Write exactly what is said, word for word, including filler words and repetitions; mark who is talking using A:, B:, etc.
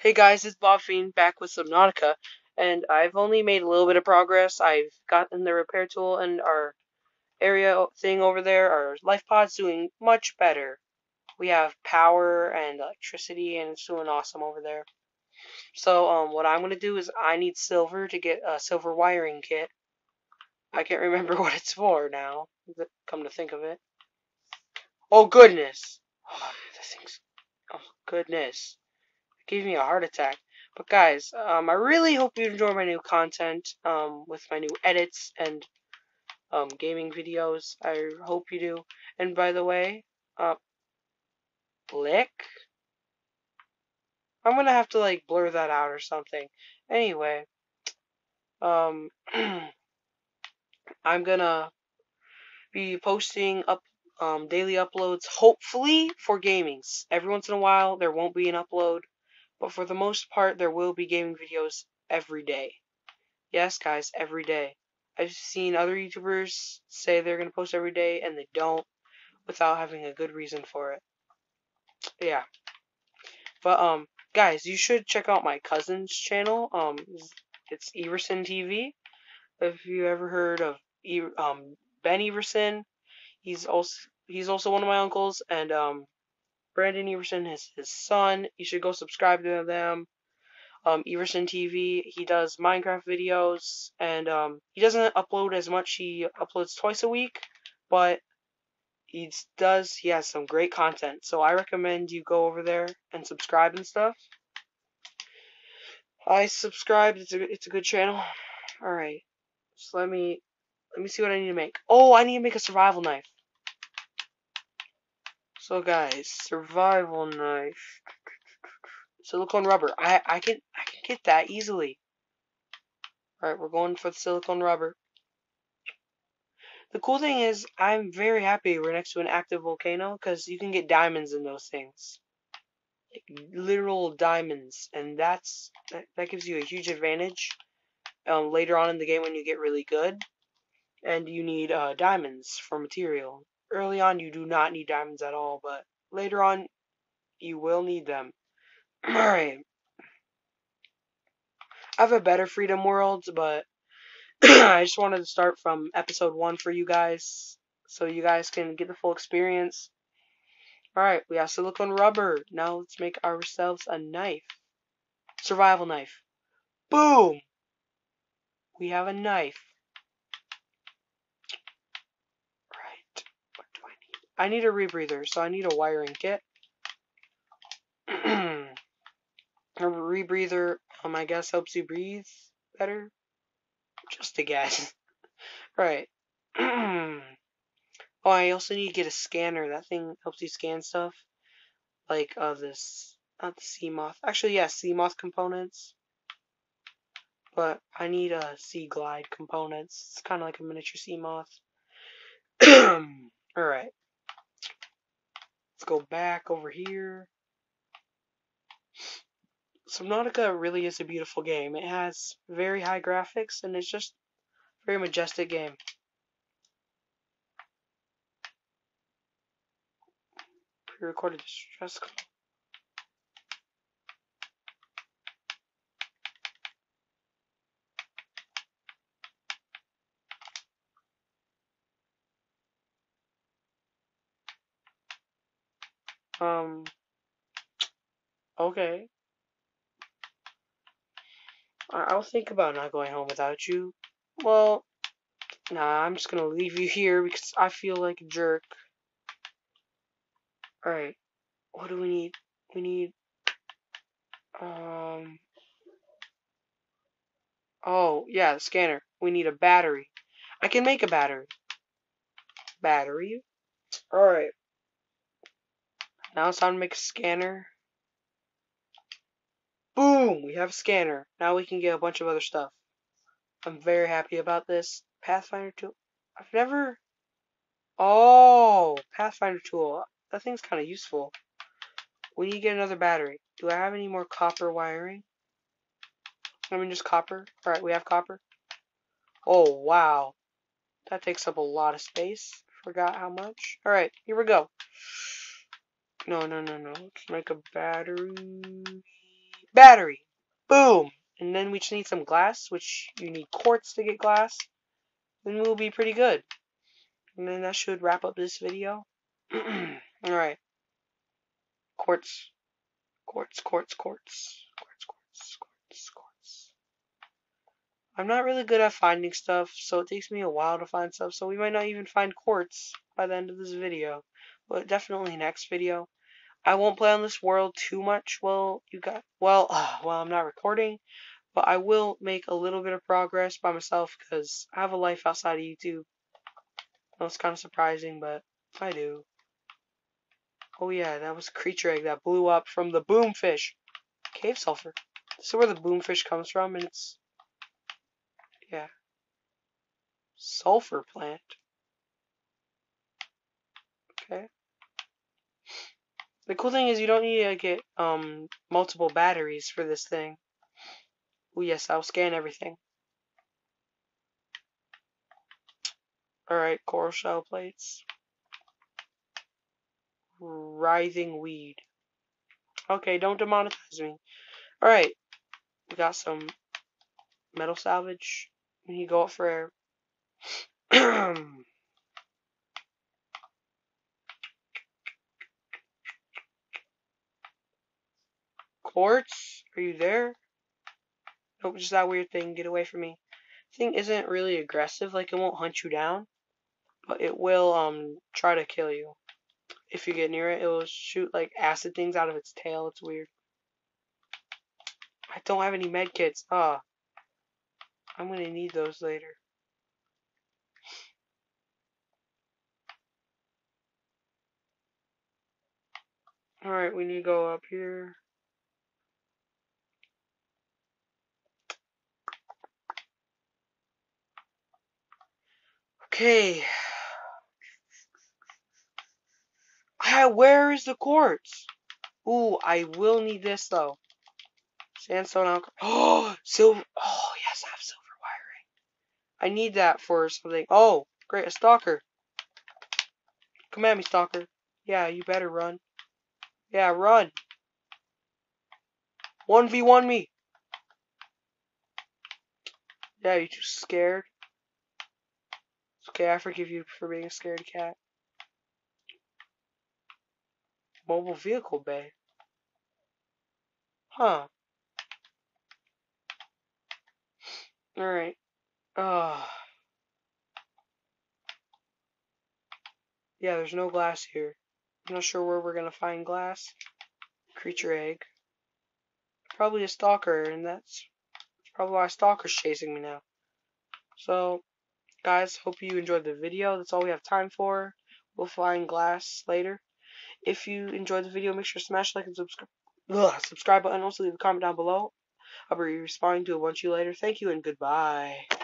A: Hey guys, it's Bob Fiend back with Subnautica, and I've only made a little bit of progress. I've gotten the repair tool and our area thing over there, our life pod's doing much better. We have power and electricity, and it's doing awesome over there. So, um, what I'm gonna do is I need silver to get a silver wiring kit. I can't remember what it's for now, come to think of it. Oh goodness! Oh, this thing's... Oh goodness. Gave me a heart attack. But guys, um, I really hope you enjoy my new content, um, with my new edits and um, gaming videos. I hope you do. And by the way, uh, Blick? I'm gonna have to like blur that out or something. Anyway, um, I'm gonna be posting up um, daily uploads, hopefully for gamings. Every once in a while, there won't be an upload, but for the most part, there will be gaming videos every day. Yes, guys, every day. I've seen other YouTubers say they're going to post every day, and they don't, without having a good reason for it. Yeah. But, um, guys, you should check out my cousin's channel. Um, it's Everson T V. If you ever heard of e um, Ben Everson, he's also, he's also one of my uncles, and, um, Brandon Everson is his son. You should go subscribe to them. Um, Everson T V. He does Minecraft videos, and um, he doesn't upload as much. He uploads twice a week, but he does. He has some great content, so I recommend you go over there and subscribe and stuff. I subscribed. It's a it's a good channel. All right, so let me let me see what I need to make. Oh, I need to make a survival knife. So guys, survival knife. Silicone rubber. I I can I can get that easily. Alright, we're going for the silicone rubber. The cool thing is, I'm very happy we're next to an active volcano, because you can get diamonds in those things. Like, literal diamonds, and that's that, that gives you a huge advantage um, later on in the game when you get really good. And you need uh, diamonds for material. Early on, you do not need diamonds at all, but later on, you will need them. Alright. I have a better Freedom World, but I just wanted to start from episode one for you guys, so you guys can get the full experience. Alright, we have silicone rubber. Now let's make ourselves a knife. Survival knife. Boom! We have a knife. Right. What do I need? I need a rebreather, so I need a wiring kit. A rebreather, um, I guess helps you breathe better. Just a guess. Right. Oh, I also need to get a scanner. That thing helps you scan stuff. Like, uh, this, not the sea moth. Actually, yeah, sea moth components. But I need a uh, sea glide components. It's kind of like a miniature sea moth. Alright. Let's go back over here. Subnautica really is a beautiful game. It has very high graphics, and it's just a very majestic game. Pre-recorded distress call. Um, okay. I'll think about not going home without you. Well, nah, I'm just gonna leave you here because I feel like a jerk. Alright, what do we need? We need, um, oh, yeah, the scanner. We need a battery. I can make a battery. Battery. Alright. Now it's time to make a scanner. Boom! We have a scanner. Now we can get a bunch of other stuff. I'm very happy about this. Pathfinder tool. I've never... Oh! Pathfinder tool. That thing's kind of useful. We need to get another battery. Do I have any more copper wiring? I mean, just copper. Alright, we have copper. Oh, wow. That takes up a lot of space. Forgot how much. Alright, here we go. No, no, no, no. Let's make a battery. battery. Boom. And then we just need some glass, which you need quartz to get glass. Then we'll be pretty good. And then that should wrap up this video. Alright. Quartz. Quartz, quartz, quartz. Quartz, quartz, quartz, quartz. I'm not really good at finding stuff, so it takes me a while to find stuff, so we might not even find quartz by the end of this video. But definitely next video. I won't play on this world too much while you got well uh, while I'm not recording, but I will make a little bit of progress by myself because I have a life outside of YouTube. That's kind of surprising, but I do. Oh yeah, that was a creature egg that blew up from the boomfish. Cave sulfur. This is where the boomfish comes from, and it's yeah. Sulfur plant. Okay. The cool thing is you don't need to get um multiple batteries for this thing. Oh yes, I'll scan everything. Alright, coral shell plates. Writhing weed. Okay, don't demonetize me. Alright, we got some metal salvage. We need to go up for air. Quartz? Are you there? Nope, just that weird thing. Get away from me. Thing isn't really aggressive, like it won't hunt you down, but it will um try to kill you. If you get near it, it will shoot like acid things out of its tail. It's weird. I don't have any med kits. Ah, I'm gonna need those later. Alright, we need to go up here. Okay. Ah, where is the quartz? Ooh, I will need this though. Sandstone alcohol. Oh, silver. Oh, yes, I have silver wiring. I need that for something. Oh, great, a stalker. Come at me, stalker. Yeah, you better run. Yeah, run. one v one me. Yeah, you too scared? It's okay, I forgive you for being a scared cat. Mobile vehicle bay. Huh. Alright. Uh, yeah, there's no glass here. I'm not sure where we're gonna find glass. Creature egg. Probably a stalker, and that's probably why a stalker's chasing me now. So, guys, hope you enjoyed the video. That's all we have time for. We'll find glass later. If you enjoyed the video, make sure to smash like and subscribe. Ugh, subscribe button. Also, leave a comment down below. I'll be responding to a bunch of you later. Thank you and goodbye.